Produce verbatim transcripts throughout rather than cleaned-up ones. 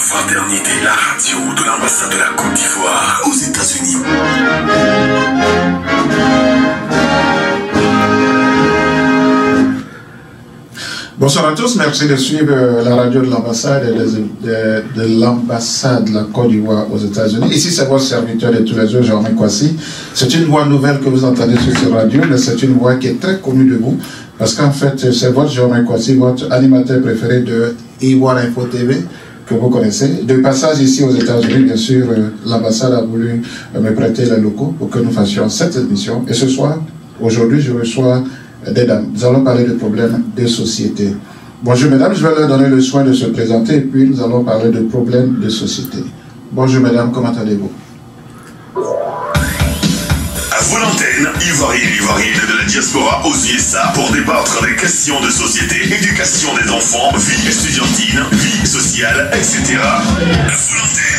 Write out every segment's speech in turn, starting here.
Fraternité, la radio de l'ambassade de la Côte d'Ivoire aux États-Unis. Bonsoir à tous, merci de suivre la radio de l'ambassade de, de, de l'ambassade de la Côte d'Ivoire aux États-Unis. Ici, c'est votre serviteur de tous les jours, Germain Kwasi. C'est une voix nouvelle que vous entendez sur cette radio, mais c'est une voix qui est très connue de vous, parce qu'en fait, c'est votre Germain Kwasi, votre animateur préféré de Ivoire Info T V, que vous connaissez. De passage ici aux États-Unis, bien sûr, l'ambassade a voulu me prêter les locaux pour que nous fassions cette émission. Et ce soir, aujourd'hui, je reçois des dames. Nous allons parler de problèmes de société. Bonjour mesdames, je vais leur donner le soin de se présenter et puis nous allons parler de problèmes de société. Bonjour mesdames, comment allez-vous? À vous l'antenne, Ivoiriens et Ivoiriennes de la diaspora aux U S A pour débattre des questions de société, éducation des enfants, vie estudiantine, vie sociale, et cetera. À vous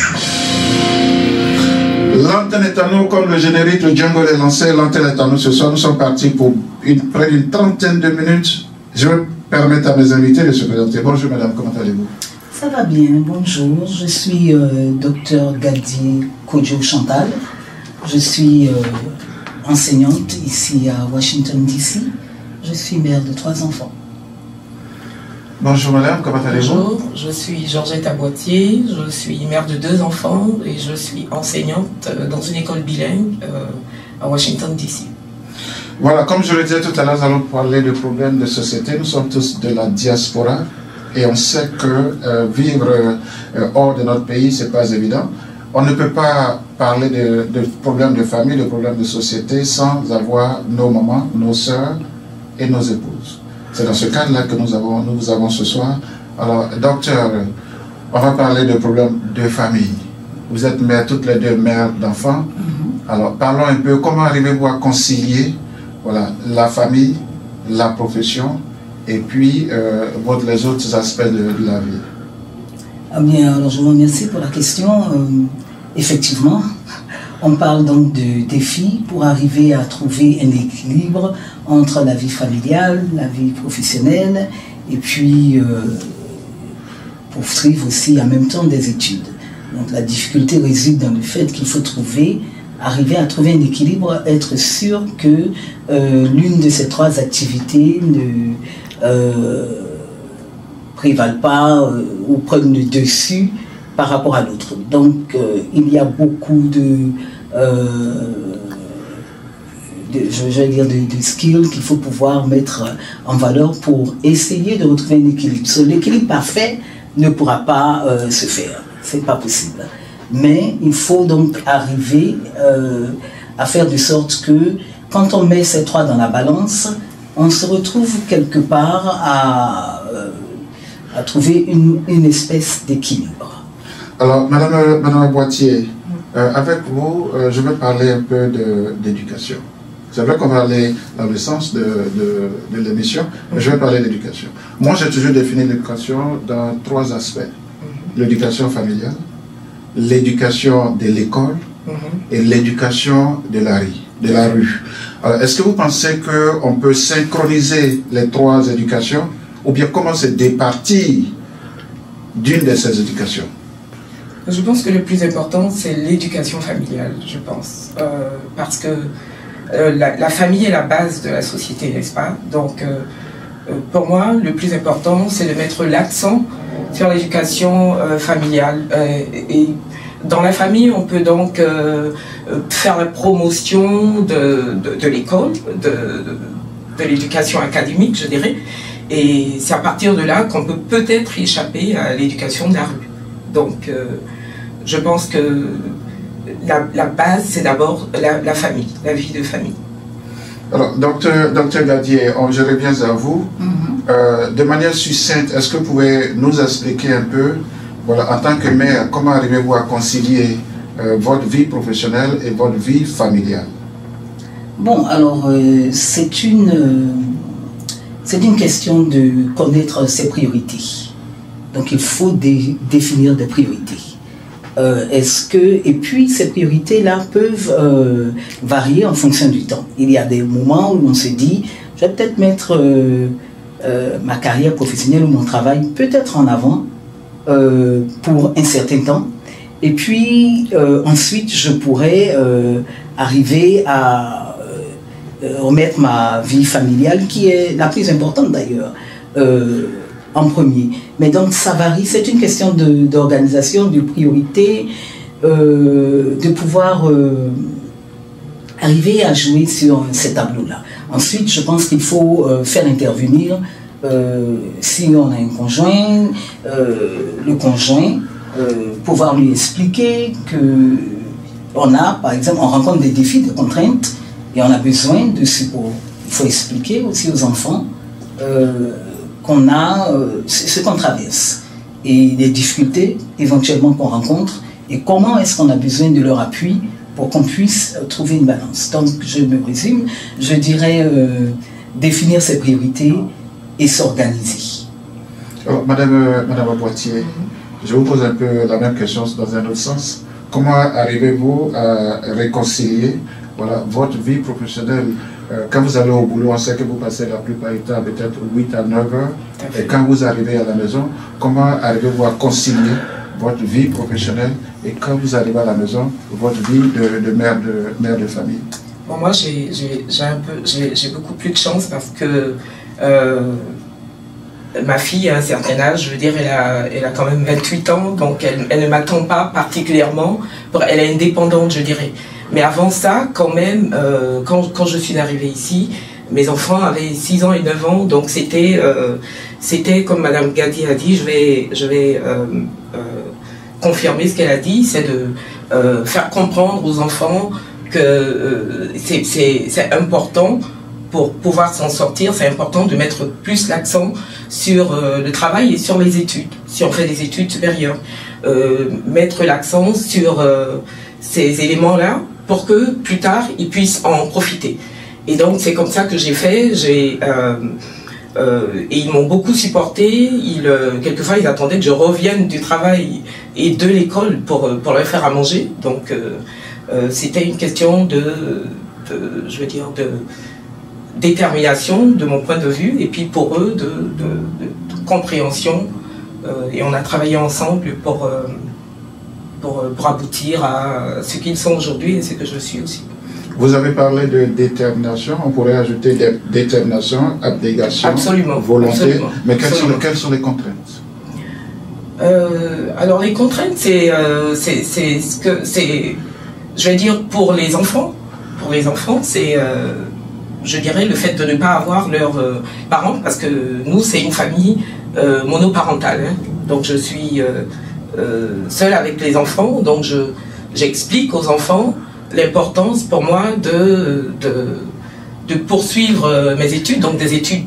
l'antenne. L'antenne est à nous, comme le générique, le jungle est lancé, l'antenne est à nous ce soir. Nous sommes partis pour une, près d'une trentaine de minutes. Je vais permettre à mes invités de se présenter. Bonjour madame, comment allez-vous? Ça va bien, bonjour. Je suis euh, docteur Gadier Kodjo Chantal. Je suis euh, enseignante ici à Washington D C. Je suis mère de trois enfants. Bonjour madame, comment allez-vous? Bonjour, je suis Georgette Aboitier, je suis mère de deux enfants et je suis enseignante dans une école bilingue euh, à Washington D C. Voilà, comme je le disais tout à l'heure, nous allons parler de problèmes de société. Nous sommes tous de la diaspora et on sait que euh, vivre euh, hors de notre pays, ce n'est pas évident. On ne peut pas parler de, de problèmes de famille, de problèmes de société sans avoir nos mamans, nos sœurs et nos épouses. C'est dans ce cadre-là que nous avons, nous avons ce soir. Alors, docteur, on va parler de problèmes de famille. Vous êtes mère, toutes les deux mères d'enfants. Mm-hmm. Alors, parlons un peu, comment arrivez-vous à concilier voilà, la famille, la profession et puis euh, les autres aspects de, de la vie? Ah bien, alors je vous remercie pour la question. Euh, effectivement, on parle donc de défis pour arriver à trouver un équilibre entre la vie familiale, la vie professionnelle, et puis euh, poursuivre aussi en même temps des études. Donc la difficulté réside dans le fait qu'il faut trouver, arriver à trouver un équilibre, être sûr que euh, l'une de ces trois activités ne euh, prévale pas euh, ou prenne le dessus par rapport à l'autre. Donc euh, il y a beaucoup de Euh, de, je vais dire de, de skills qu'il faut pouvoir mettre en valeur pour essayer de retrouver un équilibre. So, l'équilibre parfait ne pourra pas euh, se faire, c'est pas possible. Mais il faut donc arriver euh, à faire de sorte que quand on met ces trois dans la balance, on se retrouve quelque part à, euh, à trouver une, une espèce d'équilibre. Alors, madame, madame Aboitier, Euh, avec vous, euh, je vais parler un peu d'éducation. C'est vrai qu'on va aller dans le sens de, de, de l'émission, mais je vais parler d'éducation. Moi, j'ai toujours défini l'éducation dans trois aspects. L'éducation familiale, l'éducation de l'école et l'éducation de la rue. De la rue. Alors, est-ce que vous pensez qu'on peut synchroniser les trois éducations ou bien comment se départir d'une de ces éducations? Je pense que le plus important, c'est l'éducation familiale, je pense. Euh, parce que euh, la, la famille est la base de la société, n'est-ce pas? Donc, euh, pour moi, le plus important, c'est de mettre l'accent sur l'éducation euh, familiale. Euh, et dans la famille, on peut donc euh, faire la promotion de, de, de l'école, de, de, de l'éducation académique, je dirais. Et c'est à partir de là qu'on peut peut-être échapper à l'éducation de la rue. Donc, euh, je pense que la, la base, c'est d'abord la, la famille, la vie de famille. Alors, docteur, docteur Gadier, on, je reviens à vous. Mm-hmm. euh, de manière succincte, est-ce que vous pouvez nous expliquer un peu, voilà, en tant que mère, comment arrivez-vous à concilier euh, votre vie professionnelle et votre vie familiale? Bon, alors, euh, c'est une, euh, c'est une question de connaître ses priorités. Donc, il faut dé, définir des priorités. Euh, est-ce que, et puis ces priorités-là peuvent euh, varier en fonction du temps. Il y a des moments où on se dit, je vais peut-être mettre euh, euh, ma carrière professionnelle ou mon travail peut-être en avant, euh, pour un certain temps. Et puis euh, ensuite, je pourrais euh, arriver à euh, remettre ma vie familiale, qui est la plus importante d'ailleurs, euh, en premier. Mais donc ça varie, c'est une question d'organisation, de, de priorité, euh, de pouvoir euh, arriver à jouer sur ces tableaux-là. Ensuite, je pense qu'il faut euh, faire intervenir, euh, si on a un conjoint, euh, le conjoint, euh, pouvoir lui expliquer que on a, par exemple, on rencontre des défis, des contraintes, et on a besoin de support. Il faut expliquer aussi aux enfants euh, qu'on a euh, ce qu'on traverse, et les difficultés éventuellement qu'on rencontre, et comment est-ce qu'on a besoin de leur appui pour qu'on puisse trouver une balance. Donc, je me résume, je dirais euh, définir ses priorités et s'organiser. Alors, Madame, euh, Madame Boitier, je vous pose un peu la même question dans un autre sens. Comment arrivez-vous à réconcilier voilà, votre vie professionnelle? euh, Quand vous allez au boulot, on sait que vous passez la plupart du temps peut-être huit à neuf heures. Et quand vous arrivez à la maison, comment arrivez-vous à concilier votre vie professionnelle et quand vous arrivez à la maison, votre vie de, de, mère, de mère de famille? Bon, moi, j'ai un peu, j'ai beaucoup plus de chance parce que euh, ma fille, à un certain âge, je veux dire, elle a, elle a quand même vingt-huit ans, donc elle, elle ne m'attend pas particulièrement. Pour, elle est indépendante, je dirais. Mais avant ça, quand même, euh, quand, quand je suis arrivée ici, mes enfants avaient six ans et neuf ans, donc c'était, euh, c'était comme Madame Gadi a dit, je vais, je vais euh, euh, confirmer ce qu'elle a dit, c'est de euh, faire comprendre aux enfants que euh, c'est important pour pouvoir s'en sortir, c'est important de mettre plus l'accent sur euh, le travail et sur les études, si on fait des études supérieures. Euh, mettre l'accent sur euh, ces éléments-là pour que plus tard, ils puissent en profiter. Et donc, c'est comme ça que j'ai fait. J'ai... Euh, Euh, et ils m'ont beaucoup supporté. Ils, euh, quelquefois, ils attendaient que je revienne du travail et de l'école pour, pour leur faire à manger. Donc, euh, euh, c'était une question de, de, je veux dire, de détermination de mon point de vue, et puis pour eux, de, de, de, de compréhension. Euh, et on a travaillé ensemble pour, euh, pour, pour aboutir à ce qu'ils sont aujourd'hui et ce que je suis aussi. Vous avez parlé de détermination, on pourrait ajouter dé détermination, abnégation, absolument, volonté, absolument, mais quelles sont, absolument. quelles sont les contraintes? euh, Alors les contraintes, c'est euh, c'est ce que c'est, je vais dire pour les enfants, pour les enfants, c'est, euh, je dirais, le fait de ne pas avoir leurs euh, parents, parce que nous, c'est une famille euh, monoparentale, hein, donc je suis euh, euh, seule avec les enfants, donc je j'explique aux enfants l'importance pour moi de, de, de poursuivre mes études, donc des études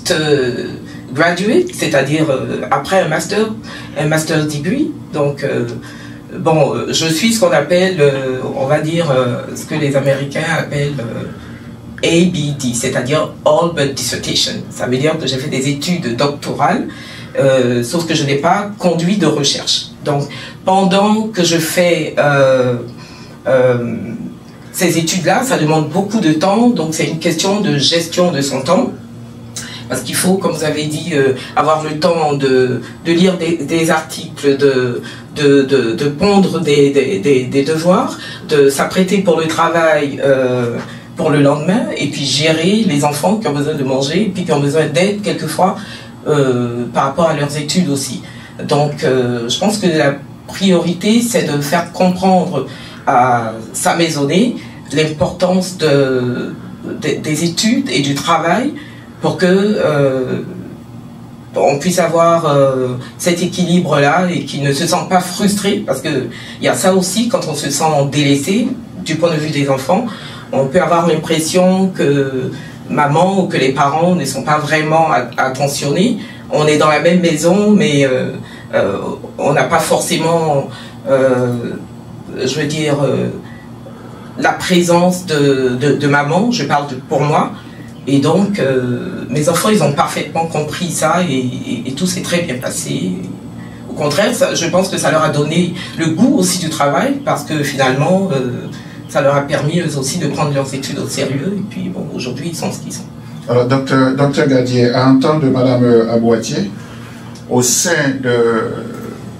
post-graduate, c'est-à-dire après un master, un master degree. Donc, euh, bon, je suis ce qu'on appelle, euh, on va dire, euh, ce que les Américains appellent euh, A B D, c'est-à-dire All But Dissertation. Ça veut dire que j'ai fait des études doctorales, euh, sauf que je n'ai pas conduit de recherche. Donc, pendant que je fais... Euh, Euh, ces études-là, ça demande beaucoup de temps, donc c'est une question de gestion de son temps, parce qu'il faut, comme vous avez dit, euh, avoir le temps de, de lire des, des articles, de, de, de, de pondre des, des, des, des devoirs, de s'apprêter pour le travail euh, pour le lendemain, et puis gérer les enfants qui ont besoin de manger, et puis qui ont besoin d'aide quelquefois euh, par rapport à leurs études aussi. Donc euh, je pense que la priorité, c'est de faire comprendre à sa maisonnée l'importance de, de, des études et du travail pour que euh, on puisse avoir euh, cet équilibre-là et qu'ils ne se sentent pas frustrés, parce qu'il y a ça aussi, quand on se sent délaissé du point de vue des enfants, on peut avoir l'impression que maman ou que les parents ne sont pas vraiment attentionnés. On est dans la même maison, mais euh, euh, on n'a pas forcément... Euh, je veux dire, euh, la présence de, de, de maman, je parle de, pour moi, et donc euh, mes enfants, ils ont parfaitement compris ça, et, et, et tout s'est très bien passé. Au contraire, ça, je pense que ça leur a donné le goût aussi du travail, parce que finalement, euh, ça leur a permis eux aussi de prendre leurs études au sérieux, et puis bon, aujourd'hui, ils sont ce qu'ils sont. Alors, docteur, docteur Gadier, à entendre Madame Aboitier, au sein de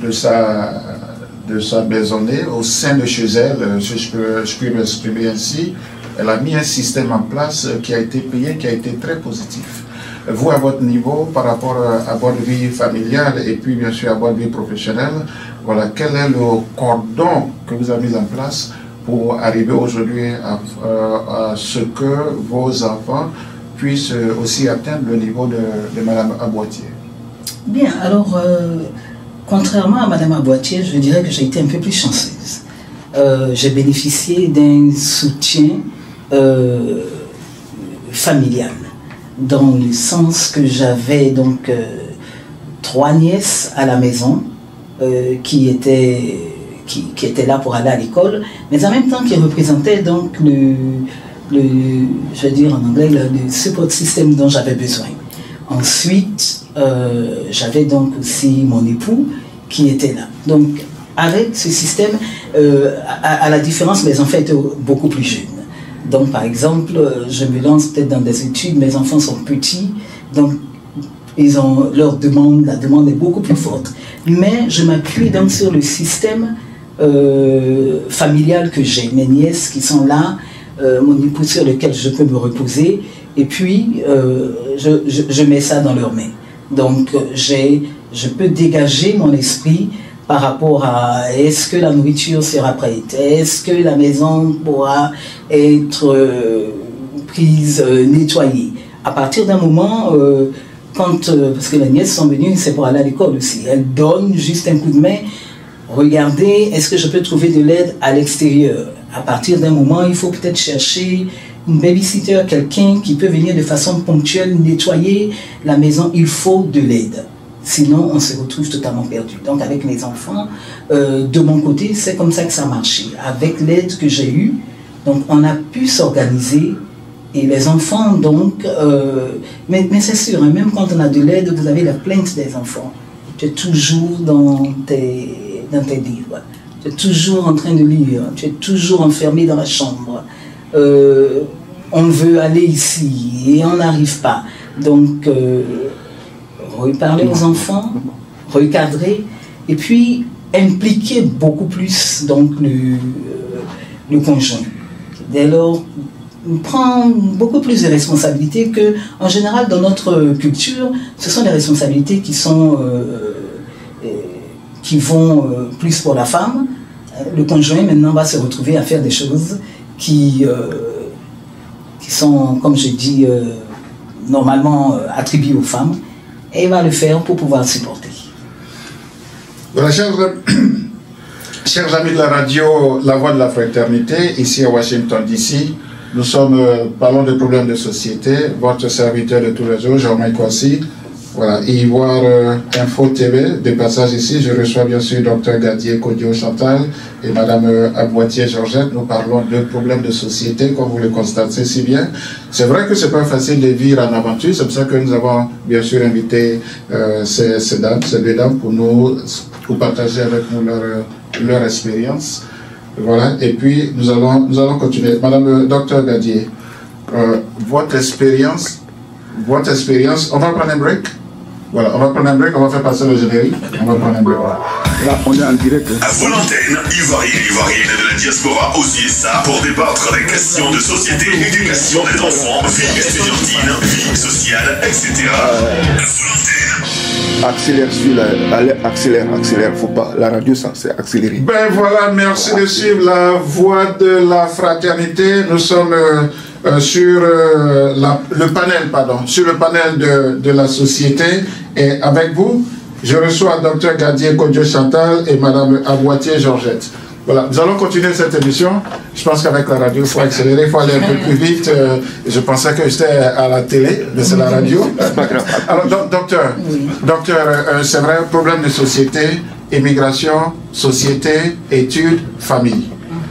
de sa, de sa maisonnée, au sein de chez elle, si je peux, je peux m'exprimer ainsi, elle a mis un système en place qui a été payé, qui a été très positif. Vous, à votre niveau, par rapport à votre vie familiale et puis bien sûr à votre vie professionnelle, voilà, quel est le cordon que vous avez mis en place pour arriver aujourd'hui à, à, à ce que vos enfants puissent aussi atteindre le niveau de, de Madame Aboitier? Bien, alors, euh, contrairement à Madame Aboitier, je dirais que j'ai été un peu plus chanceuse. Euh, j'ai bénéficié d'un soutien euh, familial, dans le sens que j'avais donc euh, trois nièces à la maison euh, qui étaient qui, qui étaient là pour aller à l'école, mais en même temps qui représentaient donc le, le je veux dire en anglais le, le support system dont j'avais besoin. Ensuite, euh, j'avais donc aussi mon époux qui était là. Donc avec ce système, euh, à, à la différence, mes enfants étaient beaucoup plus jeunes. Donc, par exemple, je me lance peut-être dans des études, mes enfants sont petits, donc ils ont leur demande, la demande est beaucoup plus forte. Mais je m'appuie donc sur le système euh, familial que j'ai, mes nièces qui sont là, euh, mon époux sur lequel je peux me reposer, et puis euh, je, je, je mets ça dans leurs mains. Donc, j'ai, je peux dégager mon esprit par rapport à est-ce que la nourriture sera prête, est-ce que la maison pourra être euh, prise, euh, nettoyée. À partir d'un moment, euh, quand, euh, parce que les nièces sont venues, c'est pour aller à l'école aussi, elles donnent juste un coup de main, regardez, est-ce que je peux trouver de l'aide à l'extérieur. À partir d'un moment, il faut peut-être chercher une babysitter, quelqu'un qui peut venir de façon ponctuelle nettoyer la maison, il faut de l'aide. Sinon, on se retrouve totalement perdu. Donc, avec mes enfants, euh, de mon côté, c'est comme ça que ça a marché. Avec l'aide que j'ai eue, donc on a pu s'organiser. Et les enfants, donc, euh, mais, mais c'est sûr, hein, même quand on a de l'aide, vous avez la plainte des enfants. Tu es toujours dans tes, dans tes livres. Tu es toujours en train de lire. Tu es toujours enfermé dans la chambre. Euh, on veut aller ici et on n'arrive pas. Donc, euh, reparler aux enfants, recadrer, et puis impliquer beaucoup plus donc, le, le conjoint. Dès lors, on prend beaucoup plus de responsabilités que, en général, dans notre culture, ce sont des responsabilités qui sont, euh, qui vont euh, plus pour la femme. Le conjoint, maintenant, va se retrouver à faire des choses qui, euh, qui sont, comme je dis, euh, normalement euh, attribuées aux femmes. Et il va le faire pour pouvoir supporter. Voilà, chers, chers amis de la radio La Voix de la Fraternité, ici à Washington D C, nous sommes, euh, parlons des problèmes de société. Votre serviteur de tous les jours, Jean-Mike Kwasi. Voilà, et voir euh, Info T V, des passages ici. Je reçois bien sûr Docteur Gadier Kodjo Chantal et Madame euh, Aboitier Georgette. Nous parlons de problèmes de société, comme vous le constatez si bien. C'est vrai que c'est pas facile de vivre en aventure. C'est pour ça que nous avons bien sûr invité euh, ces, ces dames, ces deux dames, pour nous pour partager avec nous leur, leur expérience. Voilà, et puis nous allons, nous allons continuer. Madame euh, Docteur Gadier, euh, votre expérience, votre expérience, on va prendre un break. Voilà, on va prendre un break, on va faire passer le générique. On va prendre un break. Là, on est en direct. À vos antennes, Ivoiriens et Ivoiriennes de la diaspora aux U S A pour débattre des questions de société, éducation des enfants, vie estudiantine, vie sociale, et cetera. À vos antennes. Accélère sur la, accélère, accélère, faut pas, la radio ça c'est accéléré. Ben voilà, merci de suivre la Voix de la Fraternité. Nous sommes euh, euh, sur euh, la, le panel, pardon, sur le panel de, de la société, et avec vous, je reçois Docteur Gadier Kodjo Chantal et Madame Aboitier Georgette. Voilà, nous allons continuer cette émission. Je pense qu'avec la radio, il faut accélérer, il faut aller un peu plus vite. Euh, je pensais que j'étais à la télé, mais c'est la radio. C'est pas grave. Alors, do docteur, oui. docteur euh, c'est vrai, problème de société, immigration, société, études, famille.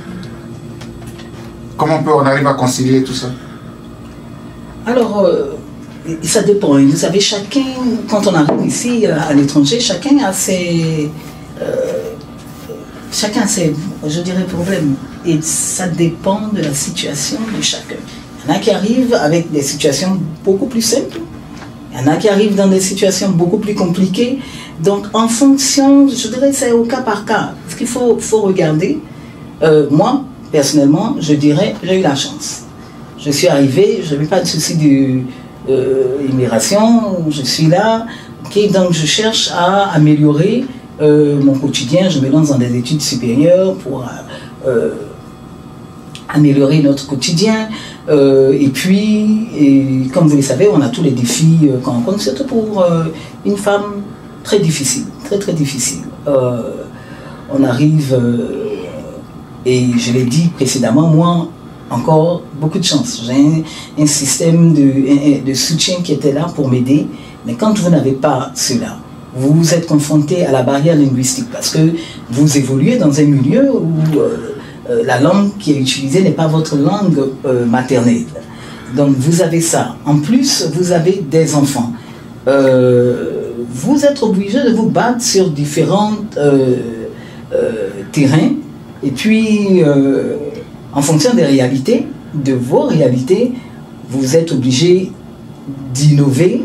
Comment on peut, on arrive à concilier tout ça? Alors, euh, ça dépend. Vous savez, chacun, quand on arrive ici, à l'étranger, chacun a ses... Euh, Chacun a ses, je dirais, problèmes. Et ça dépend de la situation de chacun. Il y en a qui arrivent avec des situations beaucoup plus simples. Il y en a qui arrivent dans des situations beaucoup plus compliquées. Donc, en fonction, je dirais, c'est au cas par cas. Ce qu'il faut, faut regarder, euh, moi, personnellement, je dirais, j'ai eu la chance. Je suis arrivé, je n'avais pas de souci d'immigration, euh, je suis là. Okay, donc, je cherche à améliorer euh, mon quotidien. Je me lance dans des études supérieures pour euh, améliorer notre quotidien. Euh, et puis, et, comme vous le savez, on a tous les défis euh, qu'on rencontre, surtout pour euh, une femme très difficile, très très difficile. Euh, on arrive, euh, et je l'ai dit précédemment, moi, encore beaucoup de chance. J'ai un, un système de, de soutien qui était là pour m'aider, mais quand vous n'avez pas cela, vous êtes confronté à la barrière linguistique parce que vous évoluez dans un milieu où euh, euh, la langue qui est utilisée n'est pas votre langue euh, maternelle. Donc vous avez ça. En plus, vous avez des enfants. Euh, vous êtes obligé de vous battre sur différents euh, euh, terrains et puis euh, en fonction des réalités, de vos réalités, vous êtes obligé d'innover,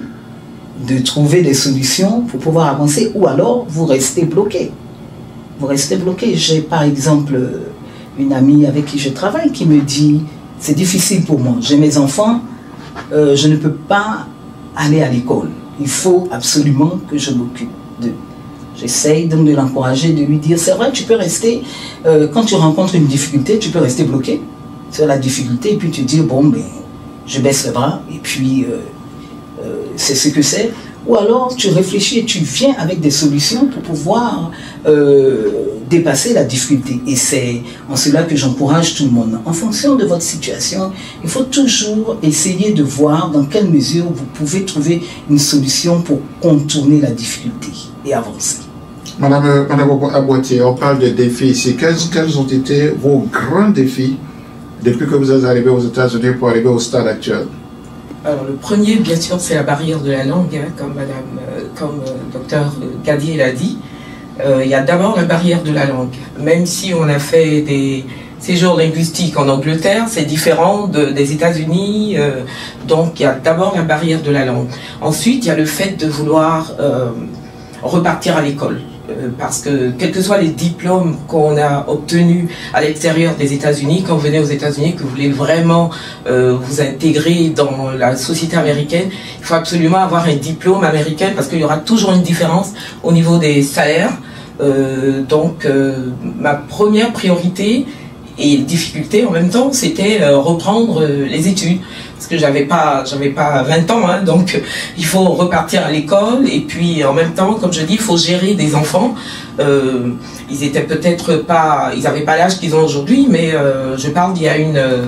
de trouver des solutions pour pouvoir avancer, ou alors vous restez bloqué. Vous restez bloqué. J'ai par exemple une amie avec qui je travaille qui me dit « c'est difficile pour moi, j'ai mes enfants, euh, je ne peux pas aller à l'école. Il faut absolument que je m'occupe d'eux. » J'essaye donc de l'encourager, de lui dire, c'est vrai, tu peux rester, euh, quand tu rencontres une difficulté, tu peux rester bloqué sur la difficulté et puis te dire, bon, ben, je baisse le bras et puis euh, euh, c'est ce que c'est. Ou alors tu réfléchis et tu viens avec des solutions pour pouvoir euh, dépasser la difficulté. Et c'est en cela que j'encourage tout le monde. En fonction de votre situation, il faut toujours essayer de voir dans quelle mesure vous pouvez trouver une solution pour contourner la difficulté et avancer. Madame, Madame Aboitier, on parle de défis ici. Quels, quels ont été vos grands défis depuis que vous êtes arrivé aux États-Unis pour arriver au stade actuel? Alors le premier, bien sûr, c'est la barrière de la langue, hein, comme Madame, euh, comme euh, Docteur Gadier l'a dit. Euh, il y a d'abord la barrière de la langue. Même si on a fait des séjours linguistiques en Angleterre, c'est différent de, des États-Unis. Euh, donc il y a d'abord la barrière de la langue. Ensuite, il y a le fait de vouloir euh, repartir à l'école. Euh, parce que quels que soient les diplômes qu'on a obtenus à l'extérieur des États-Unis, quand vous venez aux États-Unis, que vous voulez vraiment euh, vous intégrer dans la société américaine, il faut absolument avoir un diplôme américain parce qu'il y aura toujours une différence au niveau des salaires. Euh, donc euh, ma première priorité et difficulté en même temps, c'était euh, reprendre euh, les études. Parce que j'avais pas, j'avais pas vingt ans, hein, donc il faut repartir à l'école et puis en même temps, comme je dis, il faut gérer des enfants. Euh, ils étaient peut-être pas, ils n'avaient pas l'âge qu'ils ont aujourd'hui, mais euh, je parle d'il y a une euh,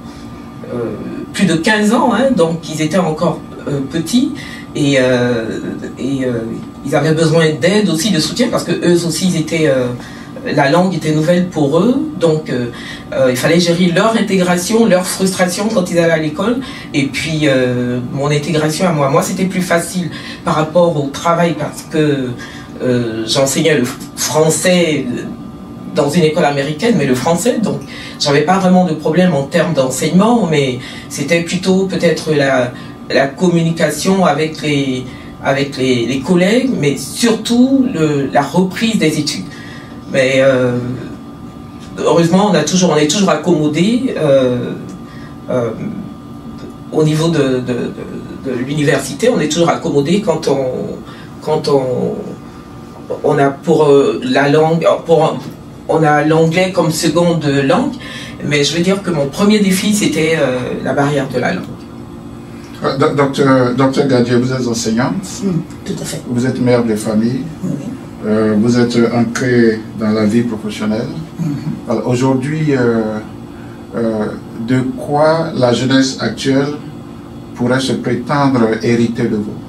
plus de quinze ans, hein, donc ils étaient encore euh, petits et, euh, et euh, ils avaient besoin d'aide aussi, de soutien, parce que eux aussi ils étaient euh, la langue était nouvelle pour eux, donc euh, euh, il fallait gérer leur intégration, leur frustration quand ils allaient à l'école, et puis euh, mon intégration à moi. Moi, c'était plus facile par rapport au travail parce que euh, j'enseignais le français dans une école américaine, mais le français, donc j'avais pas vraiment de problème en termes d'enseignement, mais c'était plutôt peut-être la, la communication avec les, avec les, les collègues, mais surtout le, la reprise des études. Mais euh, heureusement, on, a toujours, on est toujours accommodé euh, euh, au niveau de, de, de, de l'université. On est toujours accommodé quand on, quand on, on a pour euh, la langue, pour, on a l'anglais comme seconde langue. Mais je veux dire que mon premier défi, c'était euh, la barrière de la langue. Docteur, Docteur Gadier, vous êtes enseignante. Mmh, tout à fait. Vous êtes mère de famille. Oui. Euh, vous êtes ancré dans la vie professionnelle. Mm-hmm. Aujourd'hui, euh, euh, de quoi la jeunesse actuelle pourrait se prétendre hériter de vous?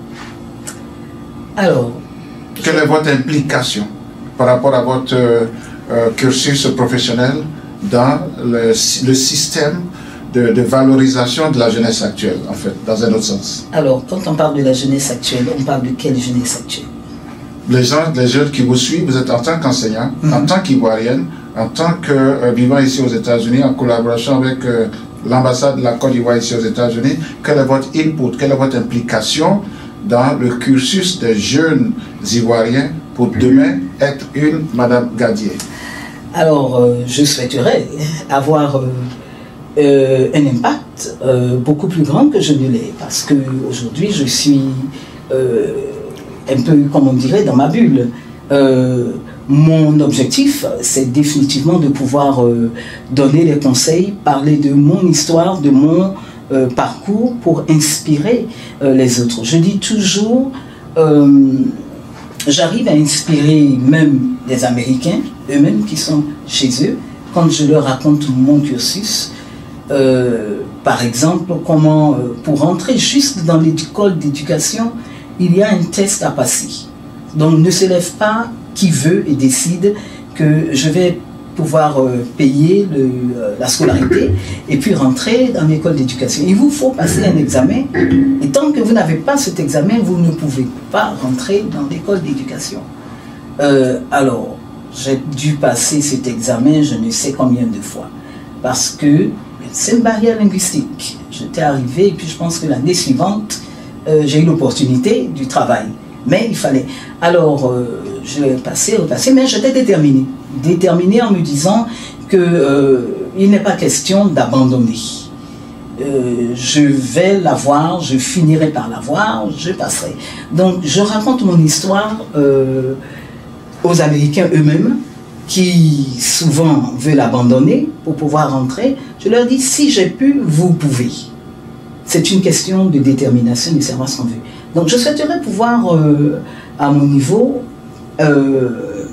Alors, quelle je... est votre implication par rapport à votre euh, cursus professionnel dans le, le système de, de valorisation de la jeunesse actuelle, en fait, dans un autre sens? Alors, quand on parle de la jeunesse actuelle, on parle de quelle jeunesse actuelle? Les gens, les jeunes qui vous suivent, vous êtes en tant qu'enseignant, mm-hmm. en tant qu'Ivoirienne, en tant que euh, vivant ici aux États-Unis, en collaboration avec euh, l'ambassade de la Côte d'Ivoire ici aux États-Unis, quel est votre input, quelle est votre implication dans le cursus des jeunes Ivoiriens pour demain être une Madame Gadier? Alors, euh, je souhaiterais avoir euh, euh, un impact euh, beaucoup plus grand que je ne l'ai, parce qu'aujourd'hui, je suis euh, un peu, comme on dirait, dans ma bulle. Euh, mon objectif, c'est définitivement de pouvoir euh, donner des conseils, parler de mon histoire, de mon euh, parcours pour inspirer euh, les autres. Je dis toujours, euh, j'arrive à inspirer même des Américains, eux-mêmes qui sont chez eux, quand je leur raconte mon cursus. Euh, par exemple, comment, euh, pour entrer juste dans l'école d'éducation, il y a un test à passer. Donc ne se lève pas qui veut et décide que je vais pouvoir euh, payer le, euh, la scolarité et puis rentrer dans l'école d'éducation. Il vous faut passer un examen et tant que vous n'avez pas cet examen, vous ne pouvez pas rentrer dans l'école d'éducation. Euh, alors, j'ai dû passer cet examen je ne sais combien de fois parce que c'est une barrière linguistique. J'étais arrivé et puis je pense que l'année suivante, euh, j'ai eu l'opportunité du travail. Mais il fallait. Alors, euh, je l'ai passé, repassé, mais j'étais déterminée. Déterminée en me disant qu'il euh, n'est pas question d'abandonner. Euh, je vais l'avoir, je finirai par l'avoir, je passerai. Donc, je raconte mon histoire euh, aux Américains eux-mêmes, qui souvent veulent abandonner pour pouvoir rentrer. Je leur dis, si j'ai pu, vous pouvez. C'est une question de détermination, de savoir ce qu'on veut. Donc je souhaiterais pouvoir, euh, à mon niveau, euh,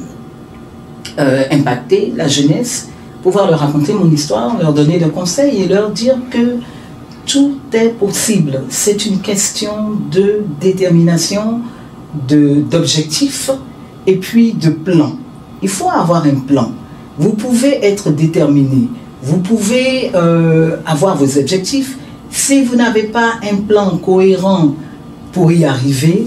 euh, impacter la jeunesse, pouvoir leur raconter mon histoire, leur donner des conseils et leur dire que tout est possible. C'est une question de détermination, de, d'objectif et puis de plan. Il faut avoir un plan. Vous pouvez être déterminé, vous pouvez euh, avoir vos objectifs. Si vous n'avez pas un plan cohérent pour y arriver,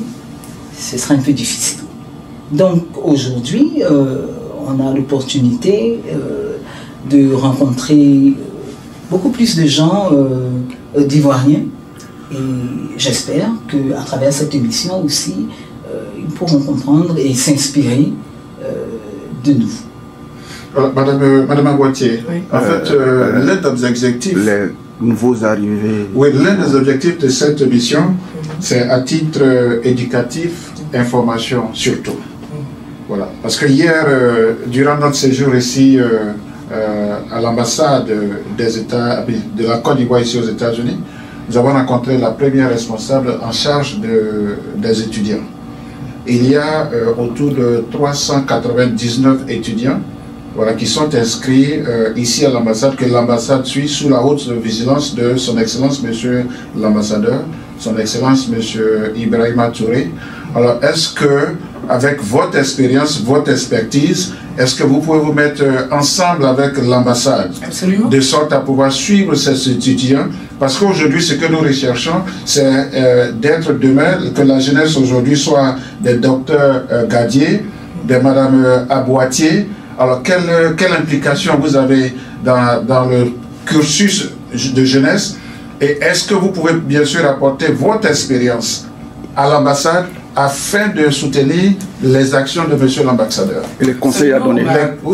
ce sera un peu difficile. Donc aujourd'hui, euh, on a l'opportunité euh, de rencontrer beaucoup plus de gens euh, d'Ivoiriens et j'espère qu'à travers cette émission aussi, euh, ils pourront comprendre et s'inspirer euh, de nous. Alors, Madame, Madame Aboitier, oui. en euh, fait, euh, l'un des objectifs... Les nouveaux arrivés. Oui, l'un des objectifs de cette mission, c'est à titre euh, éducatif, information surtout. Voilà. Parce que hier, euh, durant notre séjour ici euh, euh, à l'ambassade des États, de la Côte d'Ivoire ici aux États-Unis, nous avons rencontré la première responsable en charge de, des étudiants. Il y a euh, autour de trois cent quatre-vingt-dix-neuf étudiants voilà, qui sont inscrits euh, ici à l'ambassade, que l'ambassade suit sous la haute vigilance de son Excellence, Monsieur l'ambassadeur, son Excellence, Monsieur Ibrahima Touré. Alors, est-ce que, avec votre expérience, votre expertise, est-ce que vous pouvez vous mettre ensemble avec l'ambassade, de sorte à pouvoir suivre ces étudiants? Parce qu'aujourd'hui, ce que nous recherchons, c'est euh, d'être demain, que la jeunesse aujourd'hui soit des docteurs euh, Gadier, des Madame euh, Aboitier. Alors, quelle, quelle implication vous avez dans, dans le cursus de jeunesse? Et est-ce que vous pouvez bien sûr apporter votre expérience à l'ambassade afin de soutenir les actions de monsieur l'ambassadeur? Et les conseils à donner. Bah, oui,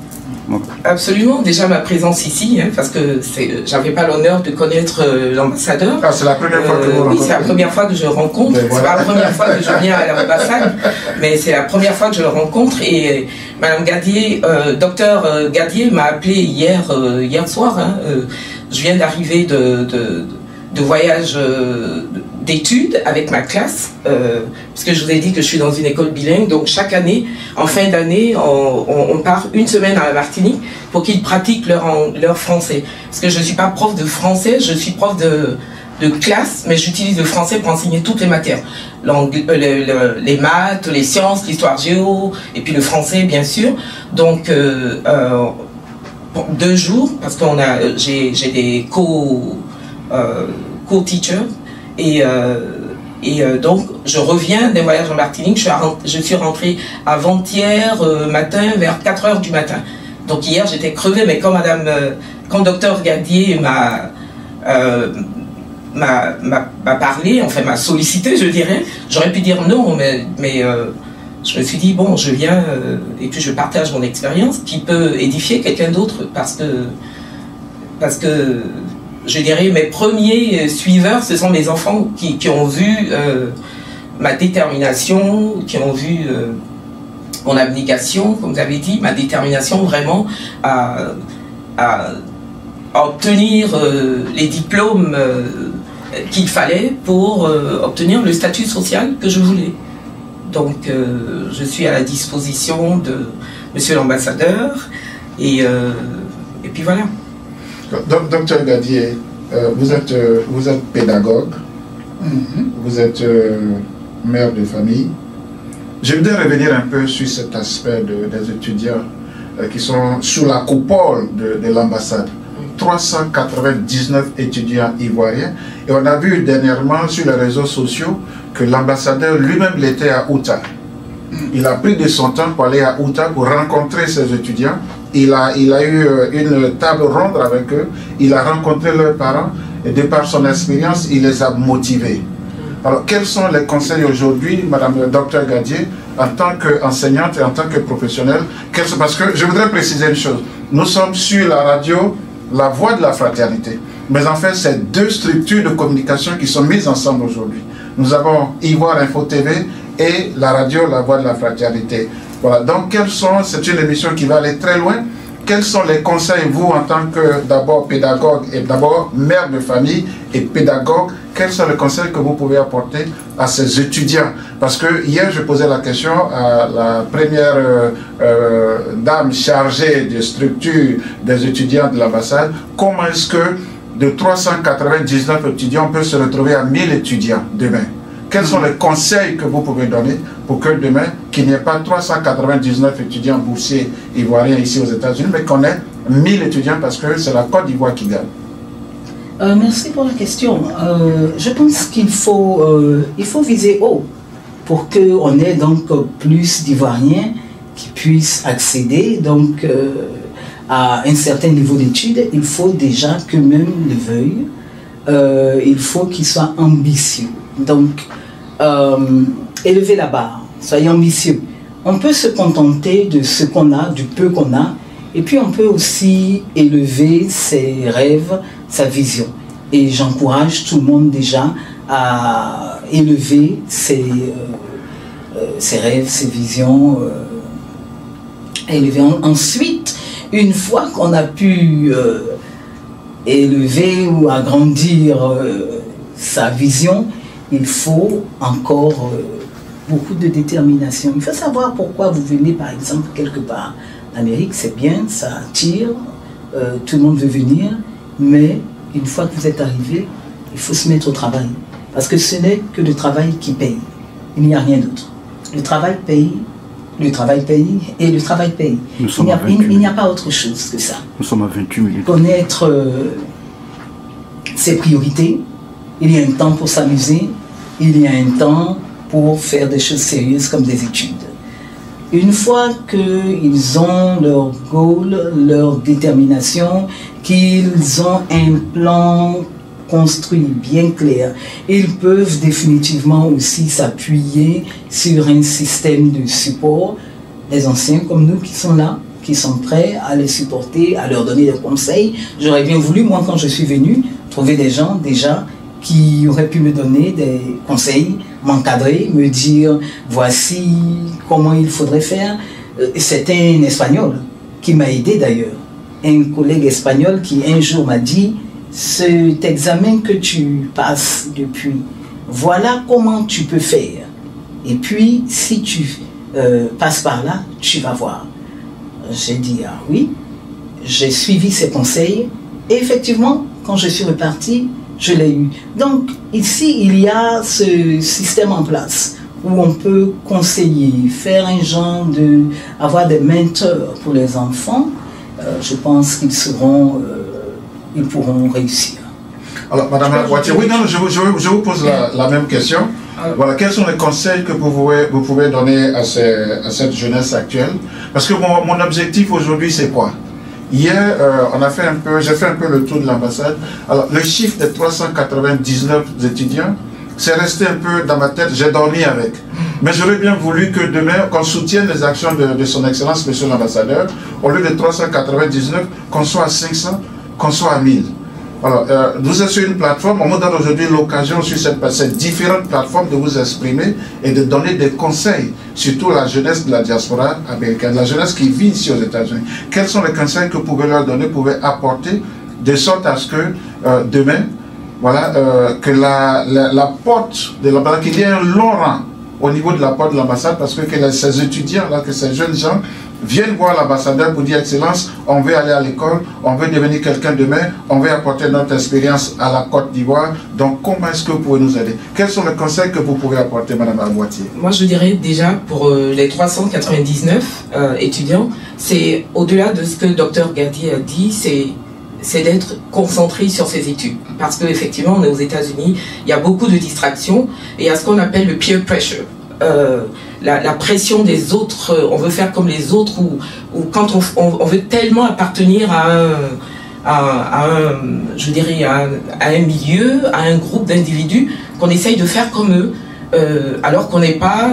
absolument, déjà ma présence ici, hein, parce que j'avais pas l'honneur de connaître euh, l'ambassadeur. Ah, c'est la première fois que vous euh, rencontrez. Oui, c'est la première fois que je le rencontre. C'est voilà. Pas la première fois que je viens à l'ambassade, mais c'est la première fois que je le rencontre. Et Madame Gadier, euh, docteur euh, Gadier m'a appelé hier, euh, hier soir. Hein, euh, je viens d'arriver de, de, de voyage euh, d'études avec ma classe, euh, parce que je vous ai dit que je suis dans une école bilingue, donc chaque année, en fin d'année, on, on, on part une semaine à la Martinique pour qu'ils pratiquent leur, leur français. Parce que je ne suis pas prof de français, je suis prof de, de classe, mais j'utilise le français pour enseigner toutes les matières. Le, le, les maths, les sciences, l'histoire géo, et puis le français, bien sûr. Donc, euh, euh, pour deux jours, parce que j'ai des co, euh, co-teachers, et, euh, et euh, donc je reviens d'un voyage en Martinique. Je suis, je suis rentrée avant-hier euh, matin vers quatre heures du matin. Donc hier j'étais crevée, mais quand madame, euh, quand docteur Gadier m'a euh, m'a parlé, enfin m'a sollicité, je dirais. J'aurais pu dire non, mais, mais euh, je me suis dit, bon, je viens euh, et puis je partage mon expérience qui peut édifier quelqu'un d'autre parce que, parce que, je dirais, mes premiers suiveurs, ce sont mes enfants qui, qui ont vu euh, ma détermination, qui ont vu euh, mon abnégation, comme vous avez dit, ma détermination vraiment à, à, à obtenir euh, les diplômes euh, qu'il fallait pour euh, obtenir le statut social que je voulais. Donc, euh, je suis à la disposition de Monsieur l'ambassadeur et, euh, et puis voilà. Donc, docteur Gadier, euh, vous, êtes, euh, vous êtes pédagogue, mm-hmm. vous êtes euh, mère de famille. Je voudrais revenir un peu sur cet aspect de, des étudiants euh, qui sont sous la coupole de, de l'ambassade. trois cent quatre-vingt-dix-neuf étudiants ivoiriens. Et on a vu dernièrement sur les réseaux sociaux que l'ambassadeur lui-même l'était à Outa. Il a pris de son temps pour aller à Outa pour rencontrer ses étudiants. Il a, il a eu une table ronde avec eux. Il a rencontré leurs parents. Et de par son expérience, il les a motivés. Alors, quels sont les conseils aujourd'hui, Madame le docteur Gadier, en tant qu'enseignante et en tant que professionnelle? Parce que je voudrais préciser une chose. Nous sommes sur la radio La Voix de la Fraternité. Mais en fait, c'est deux structures de communication qui sont mises ensemble aujourd'hui. Nous avons Ivoire Info T V et la radio La Voix de la Fraternité. Voilà. Donc, quels sont, c'est une émission qui va aller très loin. Quels sont les conseils, vous, en tant que d'abord pédagogue et d'abord mère de famille et pédagogue, quels sont les conseils que vous pouvez apporter à ces étudiants? Parce que hier, je posais la question à la première euh, euh, dame chargée de structure des étudiants de l'ambassade. Comment est-ce que de trois cent quatre-vingt-dix-neuf étudiants, on peut se retrouver à mille étudiants demain? Quels sont les conseils que vous pouvez donner pour que demain, qu'il n'y ait pas trois cent quatre-vingt-dix-neuf étudiants boursiers ivoiriens ici aux États-Unis, mais qu'on ait mille étudiants parce que c'est la Côte d'Ivoire qui gagne? Euh, merci pour la question. Euh, je pense qu'il faut, euh, il faut viser haut pour qu'on ait donc plus d'Ivoiriens qui puissent accéder donc, euh, à un certain niveau d'études. Il faut déjà qu'eux-mêmes le veuillent. Euh, il faut qu'ils soient ambitieux. Donc, euh, élever la barre, soyez ambitieux. On peut se contenter de ce qu'on a, du peu qu'on a, et puis on peut aussi élever ses rêves, sa vision. Et j'encourage tout le monde déjà à élever ses, euh, euh, ses rêves, ses visions, euh, à élever. Ensuite, une fois qu'on a pu euh, élever ou agrandir euh, sa vision, il faut encore euh, beaucoup de détermination. Il faut savoir pourquoi vous venez, par exemple, quelque part. L'Amérique, c'est bien, ça attire, euh, tout le monde veut venir, mais une fois que vous êtes arrivé, il faut se mettre au travail. Parce que ce n'est que le travail qui paye. Il n'y a rien d'autre. Le travail paye, le travail paye et le travail paye. Nous il n'y a, il, a pas autre chose que ça. Nous sommes à vingt-huit minutes. Connaître euh, ses priorités. Il y a un temps pour s'amuser. Il y a un temps pour faire des choses sérieuses comme des études. Une fois qu'ils ont leur goal, leur détermination, qu'ils ont un plan construit bien clair, ils peuvent définitivement aussi s'appuyer sur un système de support. Les anciens comme nous qui sont là, qui sont prêts à les supporter, à leur donner des conseils. J'aurais bien voulu, moi, quand je suis venu, trouver des gens déjà qui auraient pu me donner des conseils, m'encadrer, me dire voici comment il faudrait faire. C'était un Espagnol qui m'a aidé d'ailleurs, un collègue espagnol qui un jour m'a dit cet examen que tu passes depuis, voilà comment tu peux faire. Et puis si tu euh, passes par là, tu vas voir. J'ai dit ah oui, j'ai suivi ses conseils et effectivement quand je suis reparti, je l'ai eu. Donc, ici, il y a ce système en place où on peut conseiller, faire un genre de... avoir des mentors pour les enfants. Euh, je pense qu'ils seront... Euh, ils pourront réussir. Alors, Madame Lavoitier, oui, non, je, je, je vous pose la, la même question. Voilà, quels sont les conseils que vous pouvez, vous pouvez donner à, ces, à cette jeunesse actuelle? Parce que mon, mon objectif aujourd'hui, c'est quoi? Hier, euh, on a fait un peu, j'ai fait un peu le tour de l'ambassade. Alors, le chiffre de trois cent quatre-vingt-dix-neuf étudiants, c'est resté un peu dans ma tête, j'ai dormi avec. Mais j'aurais bien voulu que demain, qu'on soutienne les actions de, de son Excellence, Monsieur l'Ambassadeur, au lieu de trois cent quatre-vingt-dix-neuf, qu'on soit à cinq cents, qu'on soit à mille. Alors, euh, vous êtes sur une plateforme, on me donne aujourd'hui l'occasion sur cette, cette différentes plateformes de vous exprimer et de donner des conseils, surtout la jeunesse de la diaspora américaine, la jeunesse qui vit ici aux États-Unis. Quels sont les conseils que vous pouvez leur donner, vous pouvez apporter, de sorte à ce que euh, demain, voilà, euh, que la, la, la porte de l'ambassade, qu'il y ait un long rang au niveau de la porte de l'ambassade, parce que, que les, ces étudiants, là, que ces jeunes gens viennent voir l'ambassadeur pour dire Excellence, on veut aller à l'école, on veut devenir quelqu'un demain, on veut apporter notre expérience à la Côte d'Ivoire. Donc, comment est-ce que vous pouvez nous aider? Quels sont les conseils que vous pouvez apporter, Madame Aboitié? Moi, je dirais déjà pour euh, les trois cent quatre-vingt-dix-neuf euh, étudiants, c'est au-delà de ce que le docteur Gadier a dit, c'est c'est d'être concentré sur ses études. Parce qu'effectivement, on est aux États-Unis, il y a beaucoup de distractions, et il y a ce qu'on appelle le peer pressure. Euh, la, la pression des autres, on veut faire comme les autres, ou, ou quand on, on, on veut tellement appartenir à un, à, à un je dirais, à un, à un milieu, à un groupe d'individus, qu'on essaye de faire comme eux, euh, alors qu'on n'est pas...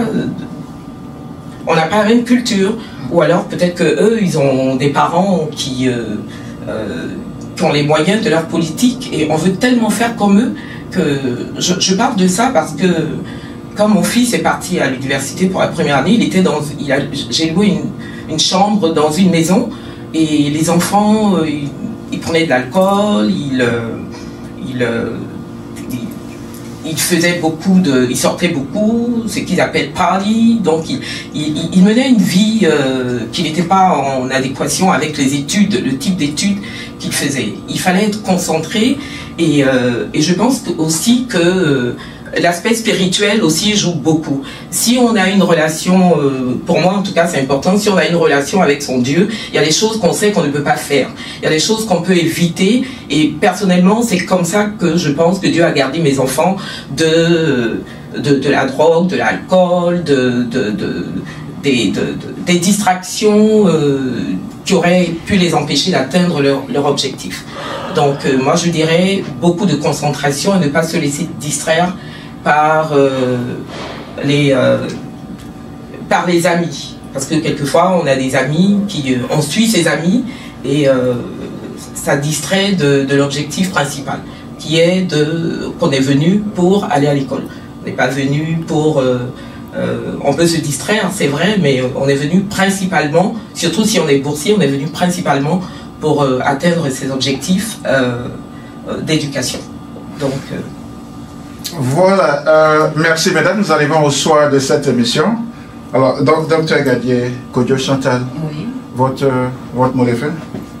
On n'a pas la même culture, ou alors peut-être qu'eux, ils ont des parents qui... Euh, euh, qui ont les moyens de leur politique, et on veut tellement faire comme eux que je, je parle de ça parce que quand mon fils est parti à l'université pour la première année, il était dans, il a, j'ai loué une, une chambre dans une maison, et les enfants, euh, ils, ils prenaient de l'alcool, ils, euh, ils, euh, ils, ils faisaient beaucoup de, ils sortaient beaucoup, ce qu'ils appellent party, donc ils, ils, ils menaient une vie euh, qui n'était pas en adéquation avec les études, le type d'études qu'il faisait. Il fallait être concentré, et, euh, et je pense que aussi que euh, l'aspect spirituel aussi joue beaucoup. Si on a une relation, euh, pour moi en tout cas c'est important, si on a une relation avec son Dieu, il y a des choses qu'on sait qu'on ne peut pas faire. Il y a des choses qu'on peut éviter, et personnellement c'est comme ça que je pense que Dieu a gardé mes enfants de, de, de la drogue, de l'alcool, de, de, de, des, de, de, des distractions euh, qui auraient pu les empêcher d'atteindre leur, leur objectif. Donc euh, moi je dirais beaucoup de concentration et ne pas se laisser distraire par, euh, les, euh, par les amis. Parce que quelquefois on a des amis, qui, euh, on suit ses amis, et euh, ça distrait de, de l'objectif principal, qui est de, qu'on est venu pour aller à l'école. On n'est pas venu pour... Euh, Euh, on peut se distraire, c'est vrai, mais on est venu principalement, surtout si on est boursier, on est venu principalement pour euh, atteindre ces objectifs euh, euh, d'éducation. Donc, euh... voilà, euh, merci mesdames, nous arrivons au soir de cette émission. Alors, donc, docteur Gadier, Kodjo Chantal, oui. votre, euh, votre mot de fin?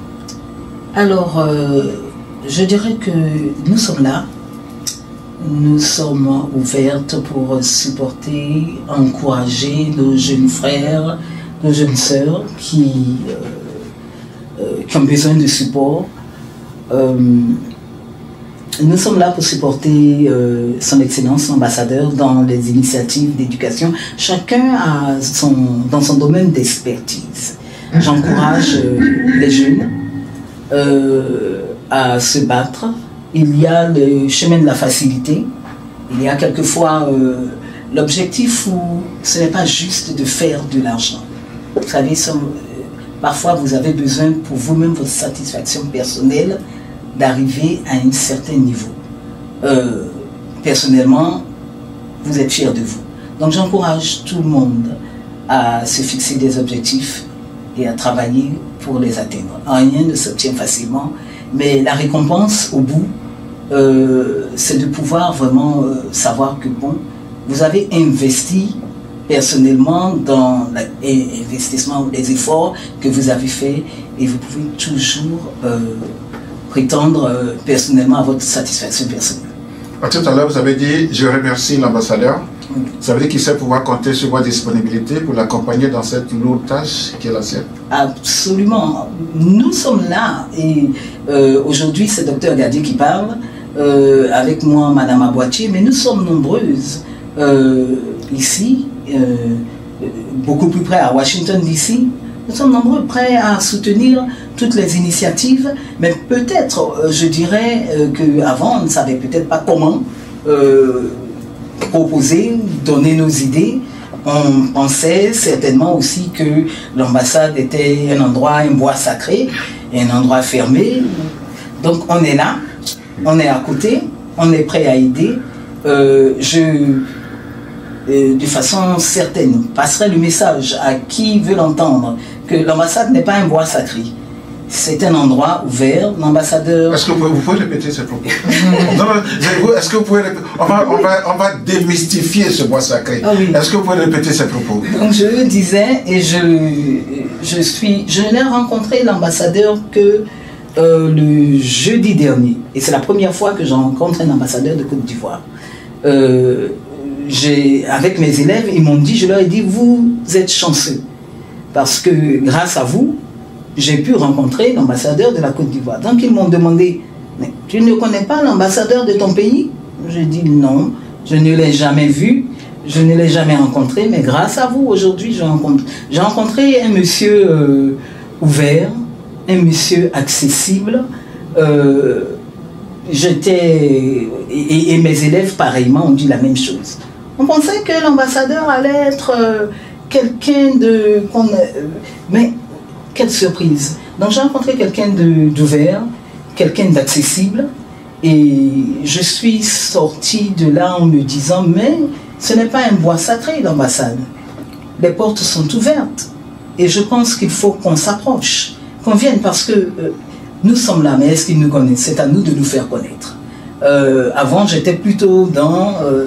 Alors, euh, je dirais que nous sommes là. Nous sommes ouvertes pour supporter, encourager nos jeunes frères, nos jeunes sœurs qui, euh, euh, qui ont besoin de support. Euh, nous sommes là pour supporter euh, son Excellence l'ambassadeur dans les initiatives d'éducation. Chacun a son, dans son domaine d'expertise. J'encourage euh, les jeunes euh, à se battre. Il y a le chemin de la facilité. Il y a quelquefois euh, l'objectif où ce n'est pas juste de faire de l'argent. Vous savez, ça, euh, parfois vous avez besoin pour vous-même, votre satisfaction personnelle, d'arriver à un certain niveau. Euh, personnellement, vous êtes fiers de vous. Donc j'encourage tout le monde à se fixer des objectifs et à travailler pour les atteindre. Rien ne s'obtient facilement, mais la récompense au bout, euh, c'est de pouvoir vraiment euh, savoir que bon, vous avez investi personnellement dans l'investissement ou les efforts que vous avez faits, et vous pouvez toujours euh, prétendre euh, personnellement à votre satisfaction personnelle. Tout à l'heure, vous avez dit, je remercie l'ambassadeur. Oui. Ça veut dire qu'il sait pouvoir compter sur votre disponibilité pour l'accompagner dans cette lourde tâche qui est la sienne. Absolument. Nous sommes là. Et euh, aujourd'hui, c'est le docteur Gadier qui parle, euh, avec moi, Madame Aboitié, mais nous sommes nombreuses euh, ici, euh, beaucoup plus près à Washington D C. Nous sommes nombreux prêts à soutenir toutes les initiatives, mais peut-être, euh, je dirais euh, qu'avant, on ne savait peut-être pas comment euh, proposer, donner nos idées. On pensait certainement aussi que l'ambassade était un endroit, un bois sacré, un endroit fermé. Donc on est là, on est à côté, on est prêt à aider. Euh, je, euh, de façon certaine, passerai le message à qui veut l'entendre que l'ambassade n'est pas un bois sacré. C'est un endroit ouvert, l'ambassadeur... Est-ce que vous pouvez, vous pouvez répéter ce propos? Non, non, est-ce que vous pouvez répéter? On va, on, va, on va démystifier ce bois sacré. Ah oui. Est-ce que vous pouvez répéter ce propos? Donc je le disais, et je, je suis... Je n'ai rencontré l'ambassadeur que euh, le jeudi dernier. Et c'est la première fois que je rencontre un ambassadeur de Côte d'Ivoire. Euh, avec mes élèves, ils m'ont dit, je leur ai dit, vous êtes chanceux. Parce que grâce à vous, j'ai pu rencontrer l'ambassadeur de la Côte d'Ivoire. Donc ils m'ont demandé, mais tu ne connais pas l'ambassadeur de ton pays? J'ai dit non, je ne l'ai jamais vu, je ne l'ai jamais rencontré, mais grâce à vous, aujourd'hui, je rencontre. J'ai rencontré un monsieur euh, ouvert, un monsieur accessible. Euh, j'étais et, et mes élèves, pareillement, ont dit la même chose. On pensait que l'ambassadeur allait être euh, quelqu'un de... qu'on, euh, mais quelle surprise. Donc j'ai rencontré quelqu'un d'ouvert, quelqu'un d'accessible, et je suis sortie de là en me disant, mais ce n'est pas un bois sacré, l'ambassade. Les portes sont ouvertes, et je pense qu'il faut qu'on s'approche, qu'on vienne, parce que euh, nous sommes là, mais est-ce qu'ils nous connaissent? C'est à nous de nous faire connaître. Euh, avant, j'étais plutôt dans euh,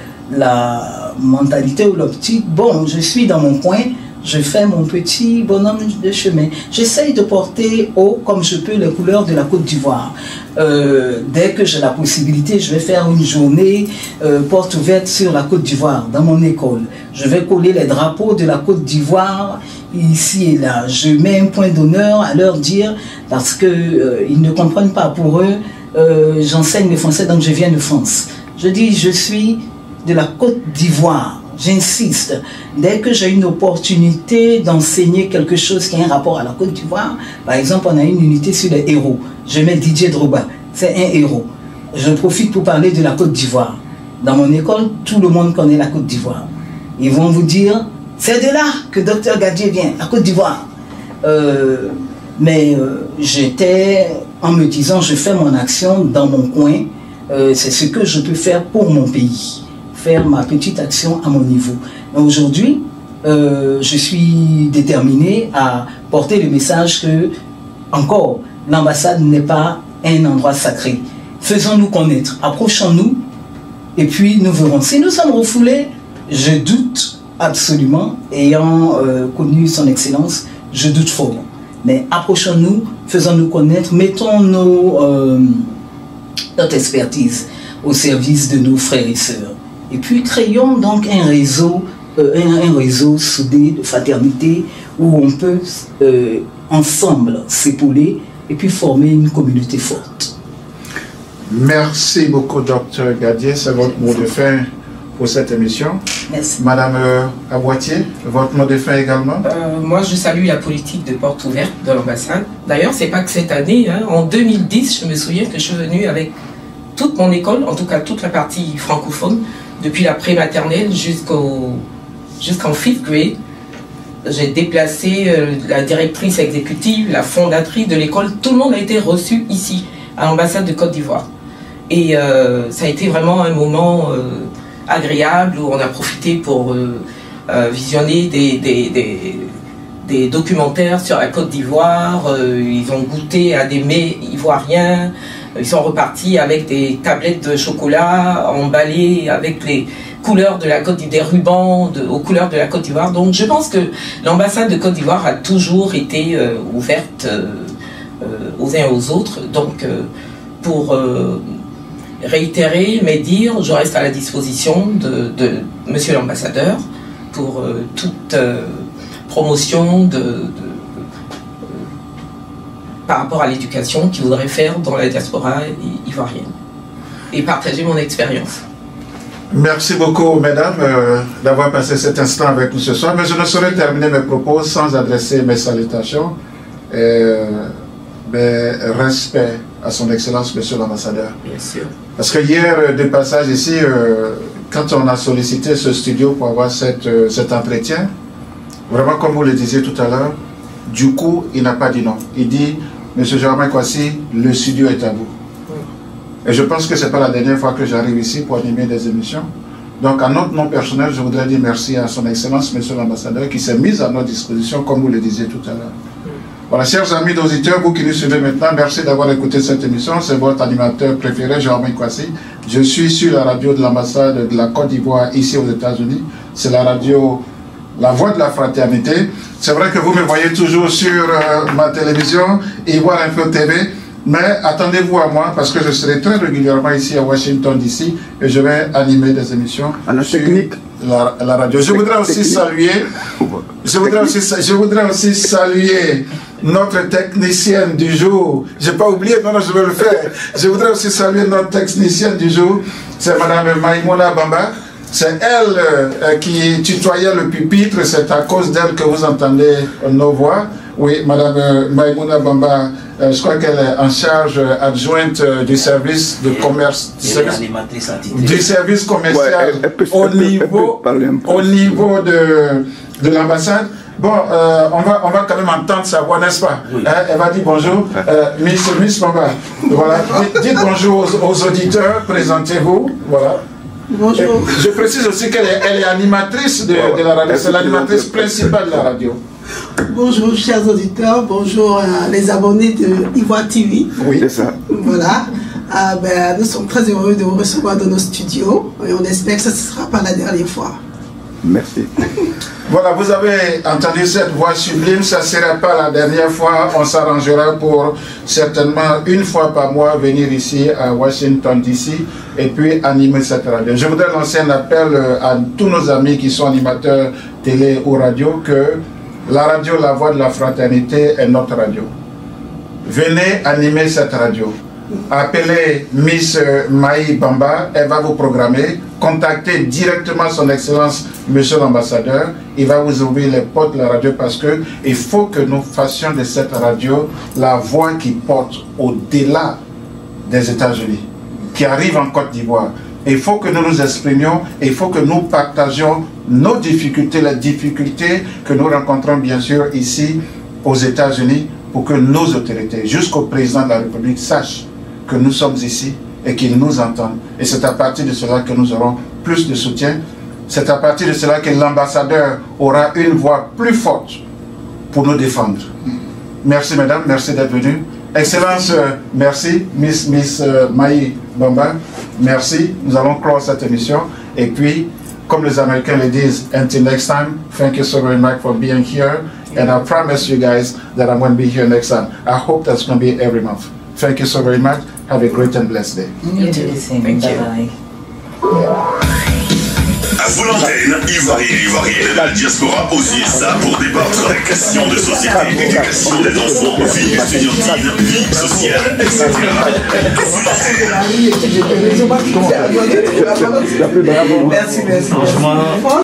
la mentalité ou l'optique, bon, je suis dans mon coin, je fais mon petit bonhomme de chemin. J'essaye de porter haut, comme je peux, les couleurs de la Côte d'Ivoire. Euh, dès que j'ai la possibilité, je vais faire une journée euh, porte ouverte sur la Côte d'Ivoire, dans mon école. Je vais coller les drapeaux de la Côte d'Ivoire ici et là. Je mets un point d'honneur à leur dire, parce qu'ils euh, ne comprennent pas. Pour eux, euh, j'enseigne le français, donc je viens de France. Je dis, je suis de la Côte d'Ivoire. J'insiste, dès que j'ai une opportunité d'enseigner quelque chose qui a un rapport à la Côte d'Ivoire, par exemple, on a une unité sur les héros. Je mets Didier Drogba, c'est un héros. Je profite pour parler de la Côte d'Ivoire. Dans mon école, tout le monde connaît la Côte d'Ivoire. Ils vont vous dire, c'est de là que docteur Gadier vient, la Côte d'Ivoire. Euh, mais euh, j'étais en me disant, je fais mon action dans mon coin, euh, c'est ce que je peux faire pour mon pays. Faire ma petite action à mon niveau. Aujourd'hui, euh, je suis déterminé à porter le message que, encore, l'ambassade n'est pas un endroit sacré. Faisons-nous connaître, approchons-nous, et puis nous verrons. Si nous sommes refoulés, je doute absolument, ayant euh, connu son excellence, je doute fort. Mais approchons-nous, faisons-nous connaître, mettons nos, euh, notre expertise au service de nos frères et sœurs. Et puis créons donc un réseau, euh, un, un réseau soudé de fraternité où on peut euh, ensemble s'épauler et puis former une communauté forte. Merci beaucoup, docteur Gadier. C'est votre mot de fin pour cette émission. Merci. Madame euh, Aboitier, votre mot de fin également? euh, Moi, je salue la politique de porte ouverte de l'ambassade. D'ailleurs, c'est pas que cette année. Hein, en deux mille dix, je me souviens que je suis venue avec toute mon école, en tout cas toute la partie francophone, depuis la pré-maternelle jusqu'au jusqu'en fifth grade. J'ai déplacé euh, la directrice exécutive, la fondatrice de l'école. Tout le monde a été reçu ici, à l'ambassade de Côte d'Ivoire. Et euh, ça a été vraiment un moment euh, agréable où on a profité pour euh, euh, visionner des, des, des, des documentaires sur la Côte d'Ivoire. Euh, ils ont goûté à des mets ivoiriens. Ils sont repartis avec des tablettes de chocolat emballées avec les couleurs de la Côte d'Ivoire, des rubans de, aux couleurs de la Côte d'Ivoire. Donc je pense que l'ambassade de Côte d'Ivoire a toujours été euh, ouverte euh, euh, aux uns et aux autres. Donc euh, pour euh, réitérer mes dires, je reste à la disposition de, de monsieur l'ambassadeur pour euh, toute euh, promotion de, de par rapport à l'éducation qu'il voudrait faire dans la diaspora ivoirienne et partager mon expérience. Merci beaucoup, mesdames, euh, d'avoir passé cet instant avec nous ce soir. Mais je ne saurais terminer mes propos sans adresser mes salutations et euh, mes respects à son Excellence, Monsieur l'Ambassadeur. Bien sûr. Parce que hier, de passage ici, euh, quand on a sollicité ce studio pour avoir cette, euh, cet entretien, vraiment, comme vous le disiez tout à l'heure, du coup, il n'a pas dit non. Il dit, Monsieur Germain Kwasi, le studio est à vous. Et je pense que ce n'est pas la dernière fois que j'arrive ici pour animer des émissions. Donc, à notre nom personnel, je voudrais dire merci à son Excellence, Monsieur l'Ambassadeur, qui s'est mis à notre disposition, comme vous le disiez tout à l'heure. Voilà, chers amis d'auditeurs, vous qui nous suivez maintenant, merci d'avoir écouté cette émission. C'est votre animateur préféré, Germain Kwasi. Je suis sur la radio de l'ambassade de la Côte d'Ivoire, ici aux États-Unis. C'est la radio La Voix de la Fraternité. C'est vrai que vous me voyez toujours sur euh, ma télévision, Ivoire Info T V. Mais attendez-vous à moi parce que je serai très régulièrement ici à Washington D C et je vais animer des émissions à la sur technique. La, la radio. Je voudrais aussi saluer, je voudrais aussi, je voudrais aussi saluer notre technicienne du jour. J'ai pas oublié, non, non, je vais le faire. Je voudrais aussi saluer notre technicienne du jour, c'est Madame Maïmouna Bamba. C'est elle euh, qui tutoyait le pupitre, c'est à cause d'elle que vous entendez nos voix. Oui, Madame euh, Maïmouna Bamba, euh, je crois qu'elle est en charge euh, adjointe euh, du service de commerce, du service, du service commercial ouais, elle, elle peut, au, niveau, au niveau de, de l'ambassade. Bon, euh, on, va, on va quand même entendre sa voix, n'est-ce pas? Oui. Hein, elle va dire bonjour. Euh, Miss, Miss Bamba, voilà. dites, dites bonjour aux, aux auditeurs, présentez-vous, voilà. Bonjour. Et je précise aussi qu'elle est, elle est animatrice de, de la radio, c'est l'animatrice principale de la radio. Bonjour chers auditeurs, bonjour euh, les abonnés de Ivoire T V. Oui, c'est ça. Voilà. Euh, ben, nous sommes très heureux de vous recevoir dans nos studios et on espère que ce ne sera pas la dernière fois. Merci. Voilà, vous avez entendu cette voix sublime, ça ne sera pas la dernière fois, on s'arrangera pour certainement une fois par mois venir ici à Washington D C et puis animer cette radio. Je voudrais lancer un appel à tous nos amis qui sont animateurs télé ou radio que la radio La Voix de la Fraternité est notre radio. Venez animer cette radio. Appelez Miss Maï Bamba, elle va vous programmer. Contactez directement son Excellence, Monsieur l'Ambassadeur. Il va vous ouvrir les portes de la radio parce que il faut que nous fassions de cette radio la voix qui porte au-delà des États-Unis, qui arrive en Côte d'Ivoire. Il faut que nous nous exprimions et il faut que nous partagions nos difficultés, les difficultés que nous rencontrons bien sûr ici aux États-Unis pour que nos autorités, jusqu'au président de la République, sachent que nous sommes ici et qu'ils nous entendent. Et c'est à partir de cela que nous aurons plus de soutien. C'est à partir de cela que l'ambassadeur aura une voix plus forte pour nous défendre. Merci mesdames, merci d'être venus. Excellence, euh, merci. Miss, Miss euh, Maï Bamba, merci. Nous allons clore cette émission. Et puis, comme les Américains le disent, until next time, thank you so very much for being here. And I promise you guys that I'm going to be here next time. I hope that's going to be every month. Thank you so very much. Have a great and blessed day. You too. Thank you. À vous l'antenne, Ivoiriens et Ivoiriennes de la diaspora aux U S A pour débattre des questions de société, éducation des enfants, vie estudiantine, vie sociale, et cetera. Merci, merci.